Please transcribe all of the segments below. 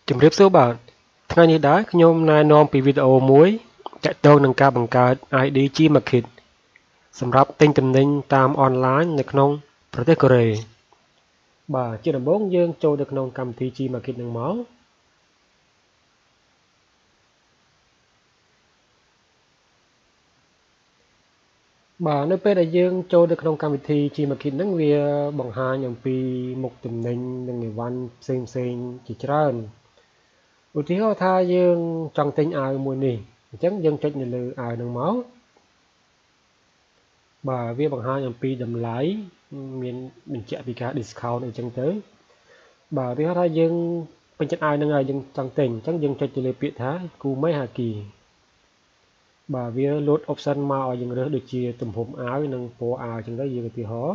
ជំរាបសួរបាទថ្ងៃនេះដែរខ្ញុំណែនាំពីវីដេអូមួយទាក់ទងនឹងការបង្កើត ID Gmarket សម្រាប់ទិញទំនិញតាមអនឡាញនៅក្នុងប្រទេសកូរ៉េបាទជាដំបូងយើងចូលទៅក្នុងកម្មវិធី Gmarket នឹងមកបាទនៅពេលដែលយើងចូលទៅក្នុងកម្មវិធី Gmarket ហ្នឹងវាបង្ហាញអំពីមុខទំនិញនិងអីវ៉ាន់ផ្សេងជាច្រើនឧទាហរណ៍ថាយើងចង់ទិញអាវមួយនេះអញ្ចឹងយើងចុចនៅលើអាវហ្នឹងមកបាទវាបង្ហាញអំពីតម្លៃមានបញ្ជាក់ពីការ discount អីចឹងទៅបាទឧទាហរណ៍ថាយើងពេញចិត្តអាវហ្នឹងហើយយើងចង់ទិញអញ្ចឹងយើងចុចទៅលើពាក្យថាគូមេហាគីបាទវា load option មកឲ្យយើងរើសដូចជាទំហំអាវនិងពណ៌អាវចឹងទៅយើងឧទាហរណ៍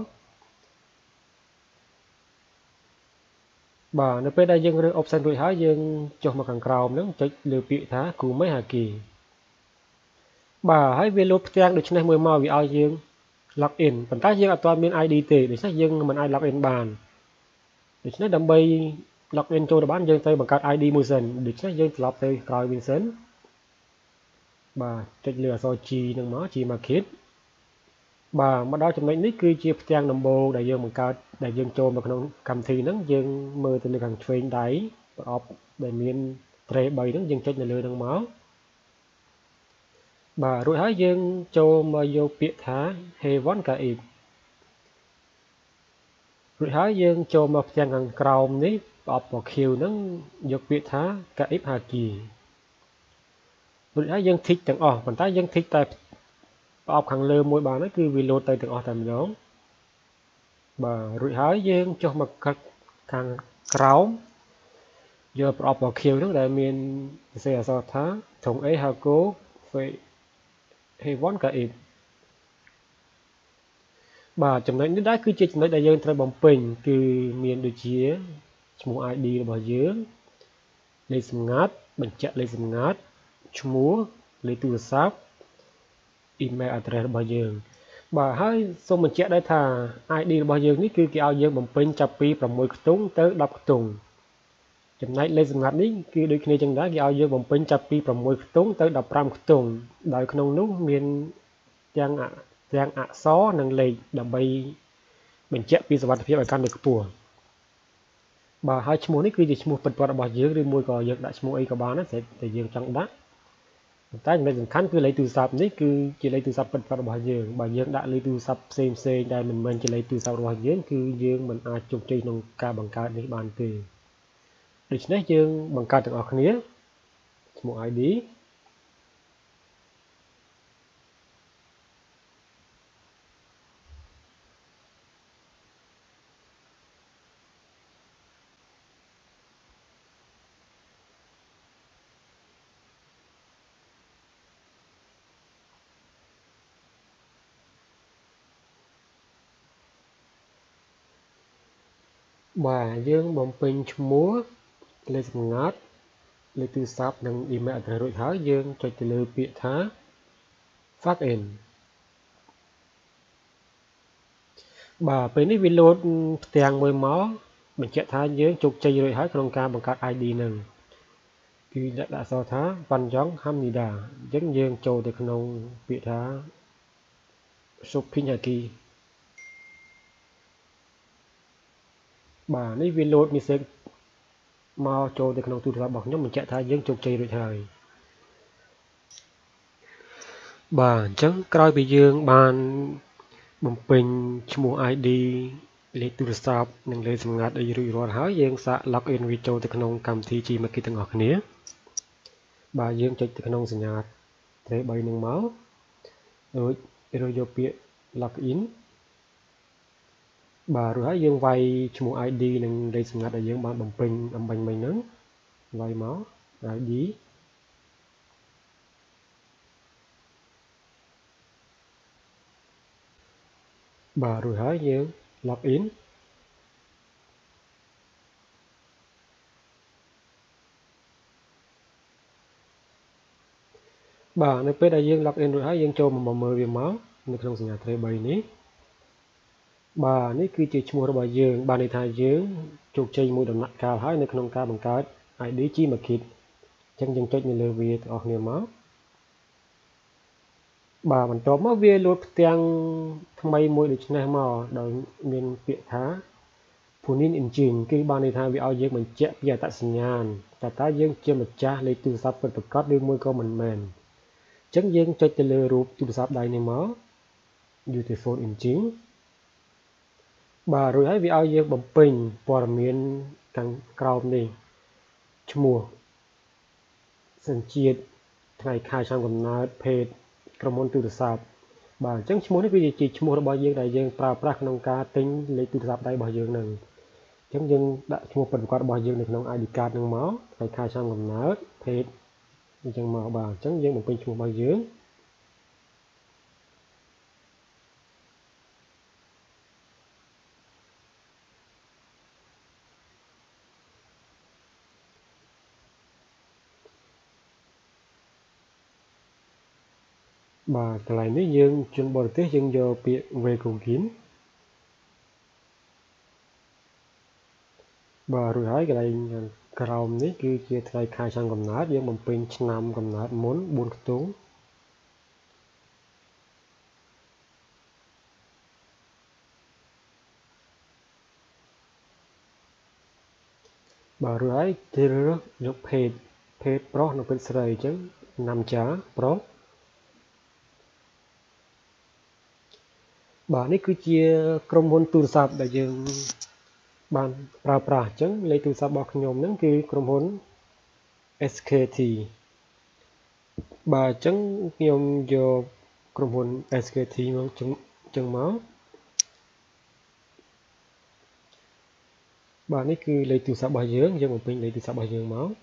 បាទនៅពេលដែលយើងរើស option រួចហើយយើងចុះមកខាងក្រោមហ្នឹងចុចលើពាក្យថាគូមេហាគីបាទហើយវា load ផ្ទាំងដូចនេះមួយមកវាឲ្យយើង log in ប៉ុន្តែយើងអត់ទាន់មាន ID ទេដូច្នេះយើងមិនអាច log in បានដូច្នេះដើម្បី log in ចូលទៅបានយើងត្រូវបង្កើត ID មួយសិនដូច្នេះយើងត្រឡប់ទៅក្រោយវិញសិនបាទចុចលើអក្សរ G នឹងមក Gmarket បាទមកដល់ចំណុចនេះគឺជាផ្ទាំងដំបូងដែលយើងបង្កើតដែលយើងចូលមកក្នុងកម្មវិធីហ្នឹងយើងមើលទៅលើខាងឆ្វេងដៃប្រអប់ដែលមាន tray 3ហ្នឹងយើងចុចនៅលើហ្នឹងមកបាទរួចហើយយើងចូលមកយកពាក្យថា Hey1 Kaib រួចហើយយើងចូលមកផ្ទាំងខាងក្រោមនេះប្រអប់ពណ៌ខៀវហ្នឹងយកពាក្យថា Kaib Haki រួចហើយយើងធីកទាំងអស់ប៉ុន្តែយើងធីកតែប្រអប់ខាងលើមួយបានគឺវា load ទៅទាំងអស់តែម្ដងបាទរួចហើយយើងចុះមកខាងក្រោមយកប្រអប់ពណ៌ខៀវហ្នឹងដែលមានសរសេរអក្សរថាធុង A Hako Hey1 Kaib បាទចំណុចនេះដែរគឺជាចំណុចដែលយើងត្រូវបំពេញគឺមានដូចជាឈ្មោះ ID របស់យើងលេខសម្ងាត់បញ្ជាក់លេខសម្ងាត់ឈ្មោះលេខទូរស័ព្ទ email address របស់យើងបាទហើយសូមបញ្ជាក់ដែរថា ID របស់យើងនេះគឺគេឲ្យយើងបំពេញចាប់ពី6ខ្ទង់ទៅ10ខ្ទង់ចំណែកលេខសម្ងាត់នេះគឺដូចគ្នាចឹងដែរគេឲ្យយើងបំពេញចាប់ពី6ខ្ទង់ទៅ15ខ្ទង់ដោយក្នុងនោះមានទាំងអក្សរនិងលេខដើម្បីបញ្ជាក់ពីសុវត្ថិភាពឲ្យកាន់តែខ្ពស់បាទហើយឈ្មោះនេះគឺជាឈ្មោះពិតប្រាកដរបស់យើងឬមួយក៏យើងដាក់ឈ្មោះអីក៏បានដែរតែយើងចង់ដាក់តែចំណុចសំខាន់គឺលេខទូរស័ព្ទនេះគឺជាលេខទូរស័ព្ទពិតប្រាកដរបស់យើងបើយើងដាក់លេខទូរស័ព្ទផ្សេងដែលមិនមែនជាលេខទូរស័ព្ទរបស់យើងគឺយើងមិនអាចជោគជ័យក្នុងការបង្កើតនេះបានទេដូច្នេះយើងបង្កើតទាំងអស់គ្នាឈ្មោះ IDបាទយើងបំពេញឈ្មោះលេខសម្ងាត់លេខទូរស័ព្ទនិង email address រួចហើយយើងចុចទៅលើពាក្យថា log in បាទពេលនេះវា load ផ្ទាំងមួយមកបញ្ជាក់ថាយើងជោគជ័យរួចហើយក្នុងការបង្កើត ID នឹងគឺដាក់អក្សរថា Panjang Hamnida អញ្ចឹងយើងចូលទៅក្នុងពាក្យថា Shopping Haki បាទនេះវា load message មកចូលទៅក្នុងទូរស័ព្ទរបស់ខ្ញុំបញ្ជាក់ថាយើងជោគជ័យរួចហើយបាទអញ្ចឹងក្រោយពីយើងបានបំពេញឈ្មោះ ID លេខទូរស័ព្ទនិងលេខសម្ងាត់អីរួចរាល់ហើយយើងសាក log in វាចូលទៅក្នុងកម្មវិធី Gmarket ទាំងអស់គ្នាបាទយើងចុចទៅក្នុងសញ្ញា Tray 3នឹងមករួចយកពាក្យ log in បាទរួចហើយយើងវាយឈ្មោះ ID និងលេខសម្ងាត់ដែលយើងបានបំពេញអំបញ្ញមិញហ្នឹងវាយមក ID បាទរួចហើយយើង log in បាទនៅពេលដែលយើង log in រួចហើយយើងចូលមកមើលវាមកនៅក្នុងសញ្ញា Tray 3នេះបាទនេះគឺជាឈ្មោះរបស់យើងបានន័យថាយើងជោគជ័យមួយដំណាក់កាលហើយនៅក្នុងការបង្កើត ID Gmarket អញ្ចឹងយើងចុចនៅលើវាទាំងអស់គ្នាមកបាទបន្ទាប់មកវាលោតផ្ទាំងថ្មីមួយដូចនេះមកដោយមានពាក្យថា Punin Engine គឺបានន័យថាវាឲ្យយើងបញ្ជាក់ពីអត្តសញ្ញាណតើយើងជាម្ចាស់លេខទូរស័ព្ទពិតប្រាកដឬមួយក៏មិនមែនអញ្ចឹងយើងចុចទៅលើរូបទូរស័ព្ទដៃនេះមក Beautiful Engine បាទរួចហើយវាឲ្យយើងបំពេញព័ត៌មានខាងក្រោមនេះឈ្មោះសញ្ជាតិថ្ងៃខែឆ្នាំកំណើតភេទក្រុមហ៊ុនទូរស័ព្ទបាទអញ្ចឹងឈ្មោះនេះគឺជាឈ្មោះរបស់យើងដែលយើងប្រើប្រាស់ក្នុងការទិញលេខទូរស័ព្ទដៃរបស់យើងនឹងអញ្ចឹងយើងដាក់ឈ្មោះពិតប្រាកដរបស់យើងនៅក្នុង ID card នឹងមកថ្ងៃខែឆ្នាំកំណើតភេទអញ្ចឹងមកបាទអញ្ចឹងយើងបំពេញឈ្មោះរបស់យើងបាទកន្លែងនេះយើងជនបរទេសយើងយកពាក្យ Vegogin បាទរួចហើយកន្លែងក្រោមនេះគឺជាថ្ងៃខែឆ្នាំកំណើតយើងបំពេញឆ្នាំកំណើតមុន4ខ្ទង់បាទរួចហើយជ្រើសរើសយកភេទប្រុសនិងភេទស្រីអញ្ចឹងណាំចាប្រុសបាទនេះគឺជាក្រុមហ៊ុនទូរស័ព្ទដែលយើងបានប្រើប្រាស់អញ្ចឹងលេខទូរស័ព្ទរបស់ខ្ញុំហ្នឹងគឺក្រុមហ៊ុន SKT បាទអញ្ចឹងខ្ញុំយកក្រុមហ៊ុន SKT មកអញ្ចឹងមកបាទនេះគឺលេខទូរស័ព្ទរបស់យើងបំពេញលេខទូរស័ព្ទរបស់យើងមក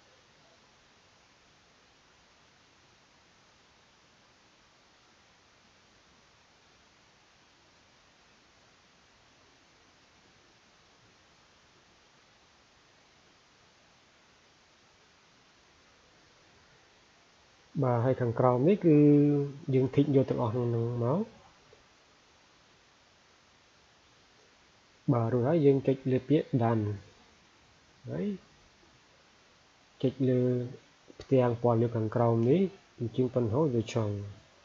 បាទហើយខាងក្រោមនេះគឺយើងធីកយកទាំងអស់ហ្នឹងមកបាទរួចហើយយើងចុចលើពាក្យ done ហើយចុចលើផ្ទាំងពណ៌លឿងខាងក្រោមនេះជាងប៉ុណ្ណោះវាចង់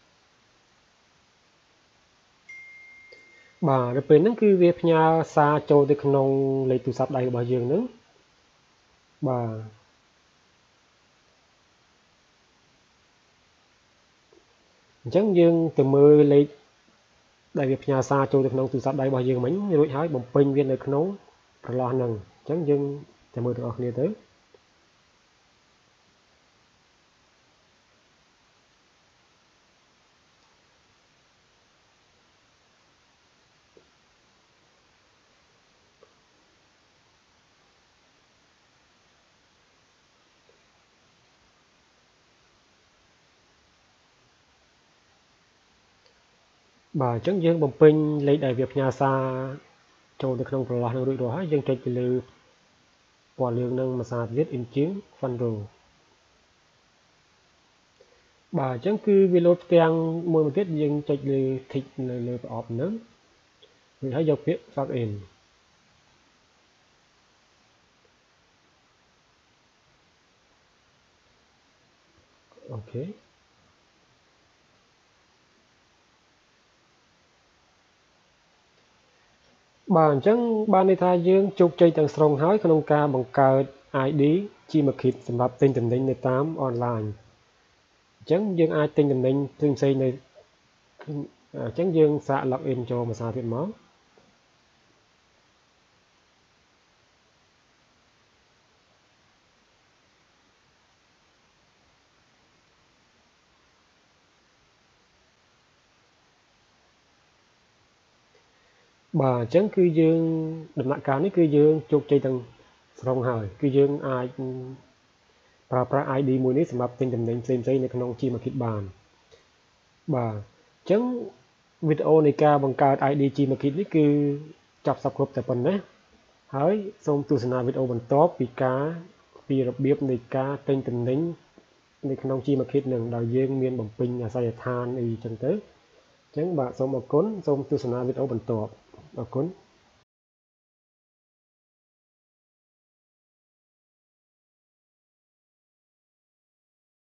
បាទដល់ពេលហ្នឹងគឺវាផ្ញើសារចូលទៅក្នុងលេខទូរស័ព្ទដៃរបស់យើងហ្នឹងបាទអញ្ចឹងយើងទៅមើលលេខដែលវាផ្ញើសារចូលទៅក្នុងទូរស័ព្ទដៃរបស់យើងមិញរួចហើយបំពេញវានៅក្នុងប្រឡោះហ្នឹងអញ្ចឹងយើងទៅមើលទាំងអស់គ្នាទៅបាទអញ្ចឹងយើងបំពេញលេខដែលវាផ្ញើសារចូលទៅក្នុងប្រឡោះនឹងរួចរាល់ហើយយើងចុចទៅលើពណ៌លឿងនឹងមួយសារទៀត Engine Funro បាទអញ្ចឹងគឺវាលោតផ្ទាំងមួយទៀតយើងចុចលើ tick នៅលើប្រអប់ហ្នឹងរួចហើយយកពាក្យ log in អូខេបាទអញ្ចឹងបានន័យថាយើងជោគជ័យទាំងស្រុងហើយក្នុងការបង្កើត ID Gmarket សម្រាប់ទិញទំនិញនៅតាមអនឡាញអញ្ចឹងយើងអាចទិញទំនិញផ្សេងៗនៅអញ្ចឹងយើងសាក log in ចូលមួយសារទៀតមកបាទអញ្ចឹងគឺយើងដំណាក់កាលនេះគឺយើងជោគជ័យទាំងស្រុងហើយគឺយើងអាចប្រើប្រាស់ ID មួយនេះសម្រាប់ទិញទំនិញផ្សេងៗនៅក្នុង Gmarket បានបាទអញ្ចឹងវីដេអូនៃការបង្កើត ID Gmarket នេះគឺចប់សពគ្រប់តែប៉ុណ្ណេះហើយសូមទស្សនាវីដេអូបន្ទាប់ពីរបៀបនៃការទិញទំនិញនៅក្នុង Gmarket នឹងដោយយើងមានបំពេញអាសយដ្ឋានអីចឹងទៅអញ្ចឹងបាទសូមអរគុណសូមទស្សនាវីដេអូបន្ទាប់អរគុណ